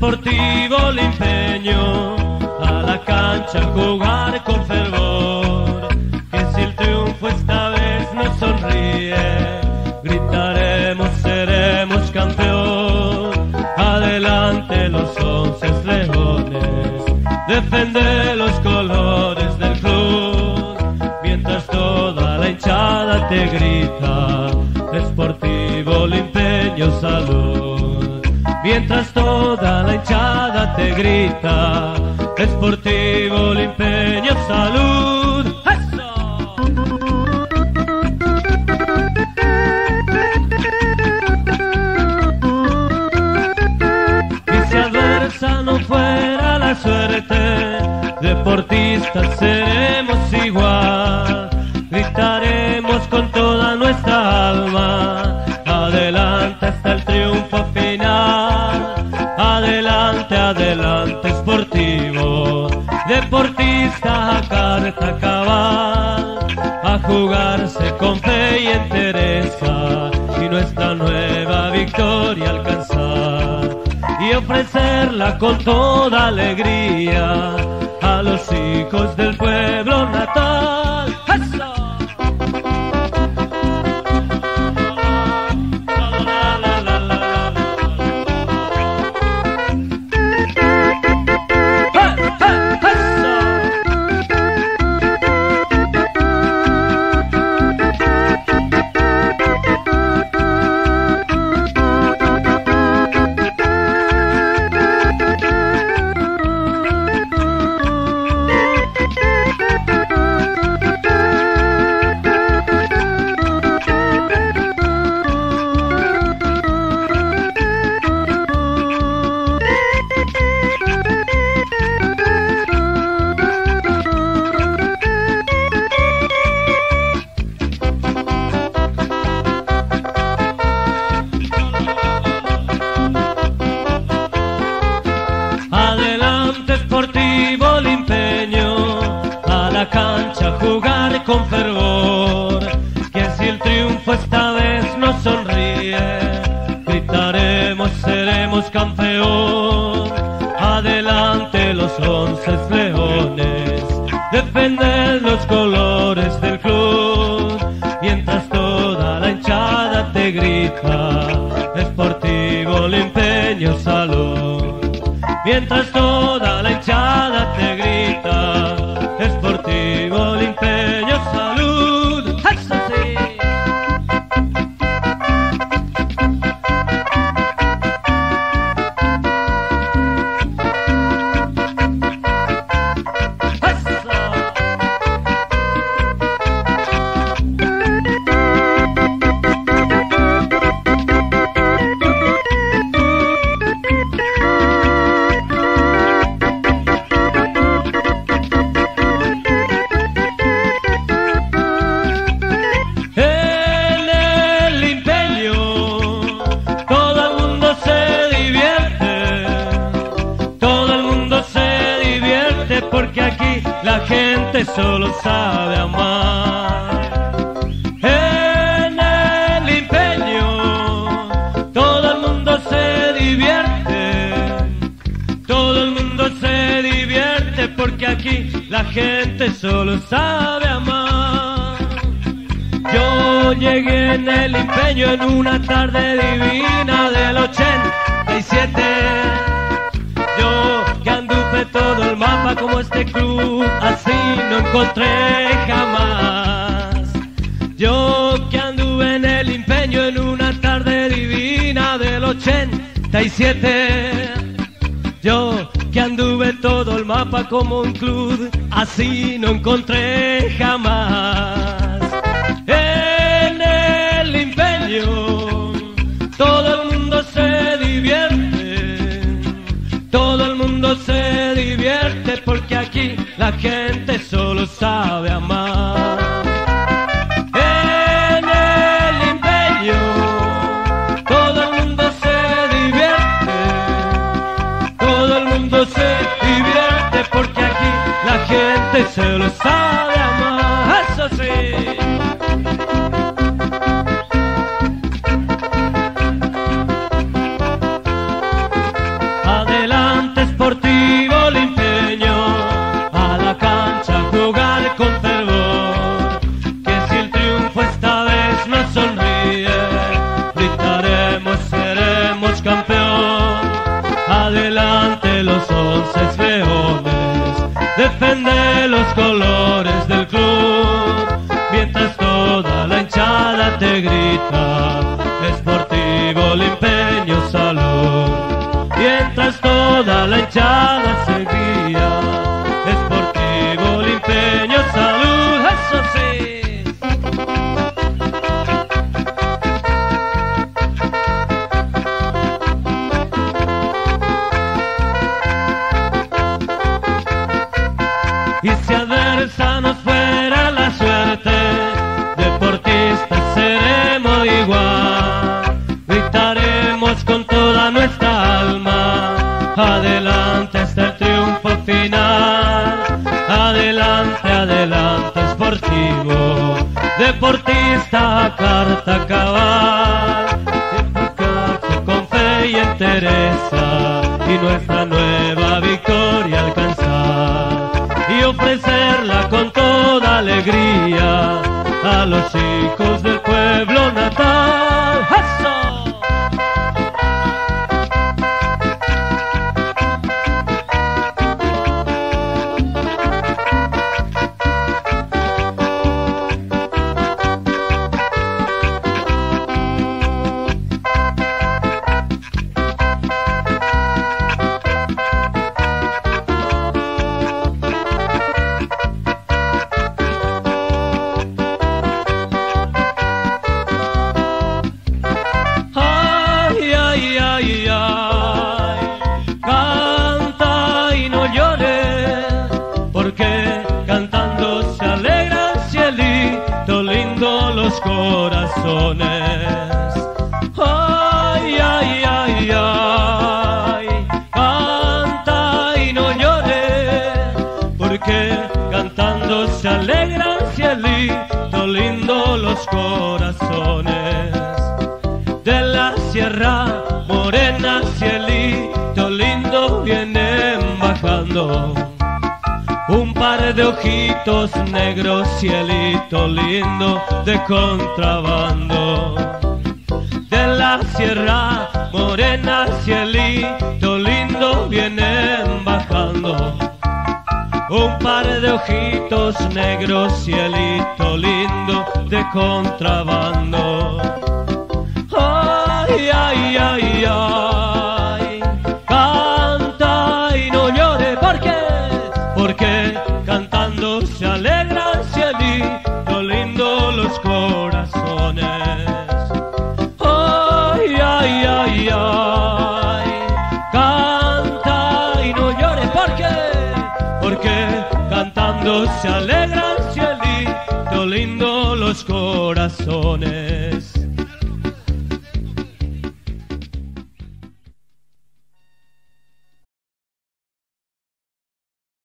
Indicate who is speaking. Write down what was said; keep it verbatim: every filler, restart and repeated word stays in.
Speaker 1: Deportivo Limpeño, a la cancha jugar con fervor, que si el triunfo esta vez nos sonríe, gritaremos, seremos campeón. Adelante los once leones, defende los colores del club, mientras toda la hinchada te grita, Deportivo Limpeño salud. Mientras toda la hinchada te grita, Deportivo Limpeño salud. ¡Eso! Y si adversa no fuera la suerte, deportistas seremos igual, gritaremos con toda nuestra alma, adelante hasta el triunfo final, adelante, adelante Sportivo, deportista a carta cabal, a jugarse con fe y entereza, y nuestra nueva victoria alcanzar, y ofrecerla con toda alegría a los hijos del pueblo natal. ¡Eso! Deportivo Limpeño, a la cancha jugar con fervor, que si el triunfo esta vez nos sonríe, gritaremos, seremos campeón. Adelante los once leones, defender los colores del club, mientras toda la hinchada te grita, Deportivo Limpeño salud. Mientras toda la hinchada te grita, Deportivo Limpeño salud. ¡Eso sí! Porque aquí la gente solo sabe amar. En el Limpeño todo el mundo se divierte, todo el mundo se divierte, porque aquí la gente solo sabe amar. Yo llegué en el Limpeño en una tarde divina del ochenta y siete. Yo que anduve todo el mapa como este club, así no encontré jamás. Yo que anduve en el Limpeño en una tarde divina del ochenta y siete. Yo que anduve todo el mapa como un club, así no encontré jamás. En el Limpeño todo el mundo se divierte, todo el mundo se divierte, porque aquí la gente solo sabe amar. En el Limpeño todo el mundo se divierte, todo el mundo se divierte, porque aquí la gente solo sabe amar. Eso sí. Adelante. echada seguía. Sportivo Limpeño, salud, eso sí. Y si adversa nos fuera la suerte, deportistas seremos igual. Gritaremos con toda nuestra alma, adelante hasta el triunfo final. Adelante, adelante, Sportivo, deportista a carta cabal. Enfocarse con fe y entereza y nuestra nueva victoria alcanzar. Y ofrecerla con toda alegría a los hijos del pueblo natal. ¡Eso! Porque cantando se alegran, cielito lindo, los corazones. Ay, ay, ay, ay, canta y no llores, porque cantando se alegran, cielito lindo, los corazones. De la Sierra Morena, cielito lindo, vienen bajando un par de ojitos negros, cielito lindo, de contrabando. De la Sierra Morena, cielito lindo, vienen bajando un par de ojitos negros, cielito lindo, de contrabando. Ay, ay, ay, ay, canta y no llore, ¿por qué? Porque cantando se alegran, cielito lindo, los corazones. Ay, ay, ay, ay, canta y no llores, ¿por qué? Porque cantando se alegran, cielito lindo, los corazones.